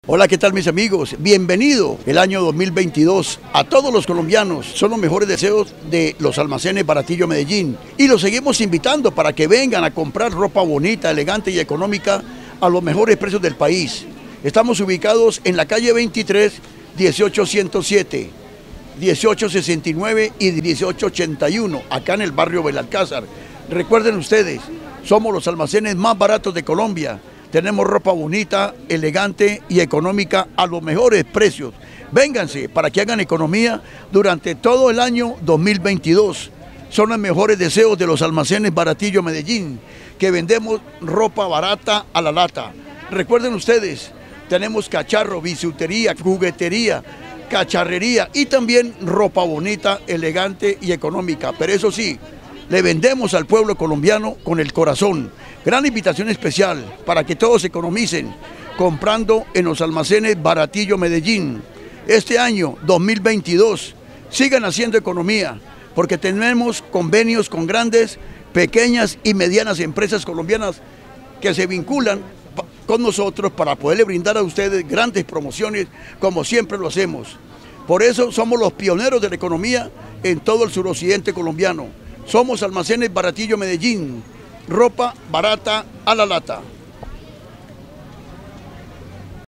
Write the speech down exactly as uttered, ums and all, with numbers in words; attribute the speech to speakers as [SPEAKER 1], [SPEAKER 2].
[SPEAKER 1] Hola, ¿qué tal mis amigos? Bienvenido el año dos mil veintidós a todos los colombianos. Son los mejores deseos de los almacenes Baratillo Medellín. Y los seguimos invitando para que vengan a comprar ropa bonita, elegante y económica a los mejores precios del país. Estamos ubicados en la calle veintitrés, dieciocho ciento siete, dieciocho sesenta y nueve y dieciocho ochenta y uno, acá en el barrio Belalcázar. Recuerden ustedes, somos los almacenes más baratos de Colombia. Tenemos ropa bonita, elegante y económica a los mejores precios. Vénganse para que hagan economía durante todo el año dos mil veintidós. Son los mejores deseos de los almacenes Baratillo Medellín, que vendemos ropa barata a la lata. Recuerden ustedes, tenemos cacharro, bisutería, juguetería, cacharrería y también ropa bonita, elegante y económica. Pero eso sí, le vendemos al pueblo colombiano con el corazón. Gran invitación especial para que todos economicen comprando en los almacenes Baratillo Medellín. Este año dos mil veintidós sigan haciendo economía porque tenemos convenios con grandes, pequeñas y medianas empresas colombianas que se vinculan con nosotros para poderle brindar a ustedes grandes promociones como siempre lo hacemos. Por eso somos los pioneros de la economía en todo el suroccidente colombiano. Somos almacenes Baratillo Medellín, ropa barata a la lata.